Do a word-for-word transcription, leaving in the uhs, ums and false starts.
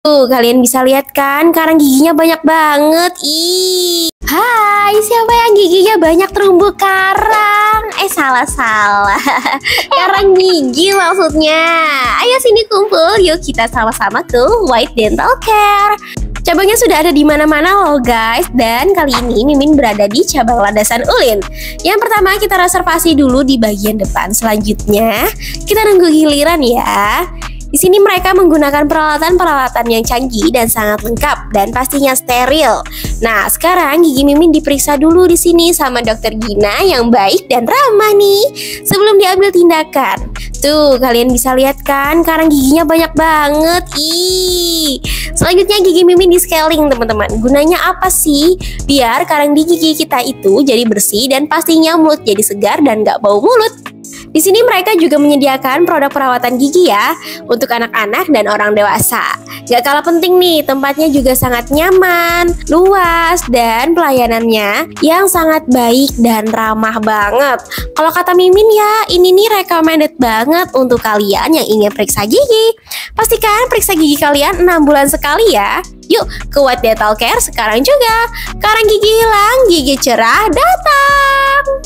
Tuh, kalian bisa lihat kan, karang giginya banyak banget. Ih. Hai, siapa yang giginya banyak terumbu karang? Eh, salah-salah. Karang gigi maksudnya. Ayo sini kumpul, yuk kita sama-sama ke White Dental Care. Cabangnya sudah ada di mana-mana loh guys. Dan kali ini Mimin berada di cabang Landasan Ulin. Yang pertama kita reservasi dulu di bagian depan. Selanjutnya kita nunggu giliran ya. Di sini mereka menggunakan peralatan-peralatan yang canggih dan sangat lengkap dan pastinya steril. Nah, sekarang gigi Mimin diperiksa dulu di sini sama dokter Gina yang baik dan ramah nih sebelum diambil tindakan. Tuh, kalian bisa lihat kan, karang giginya banyak banget. Ih. Selanjutnya gigi Mimin di scaling, teman-teman. Gunanya apa sih? Biar karang di gigi kita itu jadi bersih dan pastinya mulut jadi segar dan gak bau mulut. Di sini mereka juga menyediakan produk perawatan gigi ya untuk anak-anak dan orang dewasa. Gak kalah penting nih, tempatnya juga sangat nyaman, luas, dan pelayanannya yang sangat baik dan ramah banget. Kalau kata Mimin ya, ini nih recommended banget untuk kalian yang ingin periksa gigi. Pastikan periksa gigi kalian enam bulan sekali ya. Yuk ke White Dental Care sekarang juga. Karang gigi hilang, gigi cerah datang.